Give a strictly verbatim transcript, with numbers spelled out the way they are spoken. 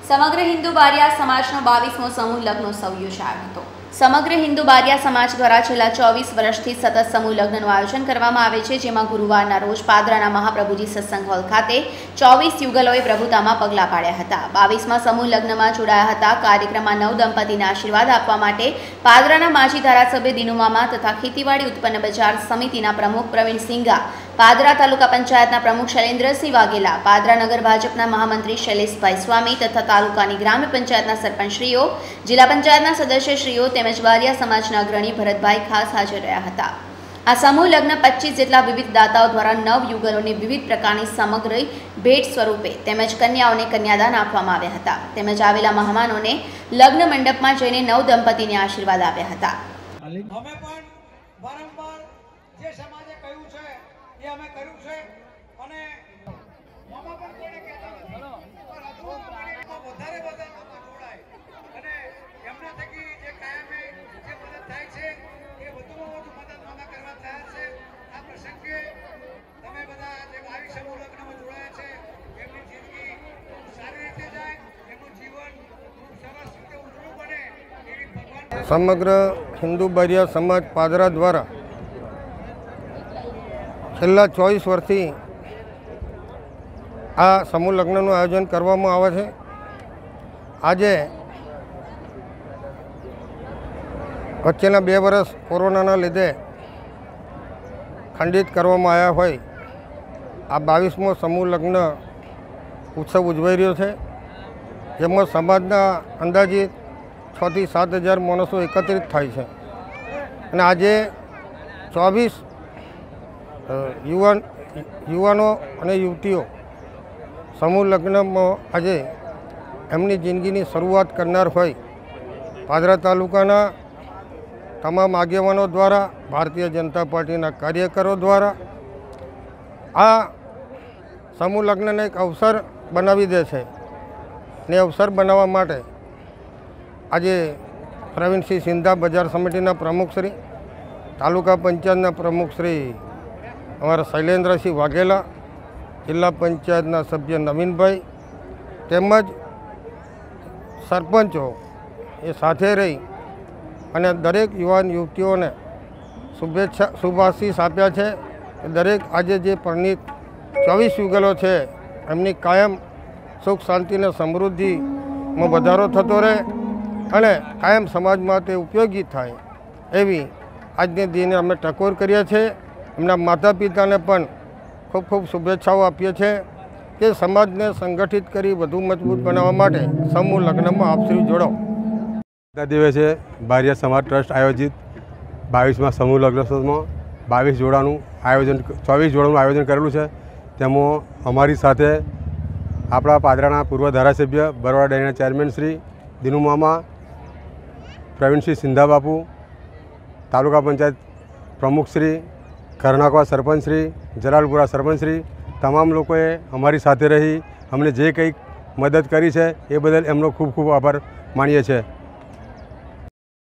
समग्र हिंदू बारिया समाजनो बावीसमो समूह लग्नोत्सव योजायो हतो। समग्र हिंदू बारिया समाज द्वारा छेल्ला चौबीस वर्षथी सतत समूह लग्नનું આયોજન કરવામાં આવે છે, જેમાં ગુરુવારના રોજ પાદરાના મહાપ્રભુજી સત્સંગ હોલ ખાતે ચોવીસ યુગલોએ પ્રભુતામાં પગલાં પાડ્યા હતા। બાવીસમાં સમૂહ લગ્નમાં જોડાયા હતા। કાર્યક્રમમાં નવ દંપતીને આશીર્વાદ આપવા માટે પાદરાના માજી ધારાસભ્ય દિનુમામા તથા ખેતીવાડી ઉત્પન્ન બજાર સમિતિના પ્રમુખ પ્રવીણ સિંઘા, પાદરા તાલુકા પંચાયતના પ્રમુખ શૈલેન્દ્રસિંહ વાઘેલા, પાદરા નગર ભાજપના મહામંત્રી શૈલેષભાઈ स्वामी तथा तालुकानी ग्राम पंचायतना सरपंचश्रीओ, जिला पंचायतना सदस्यश्रीओ તેમજ બારિયા સમાજના અગ્રણી ભરતભાઈ ખાસ હાજર રહ્યા હતા। આ સમૂહ લગ્ન પચીસ જેટલા વિવિધ દાતાઓ દ્વારા નવ યુગલોને વિવિધ પ્રકારની સામગ્રી ભેટ સ્વરૂપે તેમજ કન્યાઓને કન્યાદાન આપવામાં આવ્યા હતા। તેમજ આવેલા મહેમાનોને લગ્ન મંડપમાં જઈને નવ દંપતીને આશીર્વાદ આપ્યા હતા। અમે પણ વારંવાર જે સમાજે કહ્યું છે એ અમે કર્યું છે અને મામા પણ કોઈને કહેતા નથી, પણ હજુ અમારીમાં વધારે વધારે લોકો જોડાય અને એમના થકી જે કાયમી જે મદદ થાય છે એ વધુમાં વધુ મદદ મામા કરવા તૈયાર છે। આ પ્રસંગે તમે બધા જે બાવીસ સમૂહ લગ્નમાં જોડાયા છે એમની જિંદગી સારી રીતે જાય, એમનું જીવન સરસ રીતે ઉજળું બને એવી ભગવાન समग्र हिंदू बारिया समाज पादरा द्वारा छेल्ला चौबीस वर्षथी आ समूह लग्नનું आयोजन કરવામાં આવે છે। આજે વચ્ચેના બે વર્ષ કોરોનાના લીધે ખંડિત કરવામાં આવ્યા હોય આ બાવીસમો સમૂહ લગ્ન ઉત્સવ ઉજવાઈ રહ્યો છે, જેમાં સમાજના અંદાજિત છ થી સાત હજાર માણસો એકત્રિત થાય છે અને આજે ચોવીસ યુવાન યુવાનો અને યુવતીઓ સમૂહ લગ્નમાં આજે એમની જિંદગીની શરૂઆત કરનાર હોય પાદરા તાલુકાના તમામ આગેવાનો દ્વારા, ભારતીય જનતા પાર્ટીના કાર્યકરો દ્વારા આ સમૂહ લગ્નને એક અવસર બનાવી દે છે ને અવસર બનાવવા માટે આજે પ્રવીણસિંહ સિંધા બજાર સમિતિના પ્રમુખશ્રી, તાલુકા પંચાયતના પ્રમુખશ્રી અમારા શૈલેન્દ્રસિંહ વાઘેલા, જિલ્લા પંચાયતના સભ્ય નવીનભાઈ તેમજ સરપંચો એ સાથે રહી અને દરેક યુવાન યુવતીઓને શુભેચ્છા શુભાશીષ આપ્યા છે। દરેક આજે જે પરણિત ચોવીસ યુગલો છે એમની કાયમ સુખ શાંતિ અને સમૃદ્ધિમાં વધારો થતો રહે અને કાયમ સમાજમાં તે ઉપયોગી થાય એવી આજને દિને અમે ટકોર કરીએ છીએ। એમના માતા પિતાને પણ ખૂબ ખૂબ શુભેચ્છાઓ આપીએ છીએ કે સમાજને સંગઠિત કરી વધુ મજબૂત બનાવવા માટે સમૂહ લગ્નમાં આપશ્રી જોડો। દિવસે બારિયા સમાજ ટ્રસ્ટ આયોજિત બાવીસમાં સમૂહ લગ્નોત્સવમાં બાવીસ જોડાનું આયોજન ચોવીસ જોડાનું આયોજન કરેલું છે। તેમાં અમારી સાથે આપણા પાદરાના પૂર્વ ધારાસભ્ય, બરોડા ડેરીના ચેરમેન શ્રી દિનુમામા, પ્રવીણસિંહ સિંધા બાપુ, તાલુકા પંચાયત પ્રમુખશ્રી, કરનાકવા સરપંચશ્રી, જલાલપુરા સરપંચશ્રી તમામ લોકોએ અમારી સાથે રહી અમને જે કંઈક મદદ કરી છે એ બદલ એમનો ખૂબ ખૂબ આભાર માનીએ છીએ।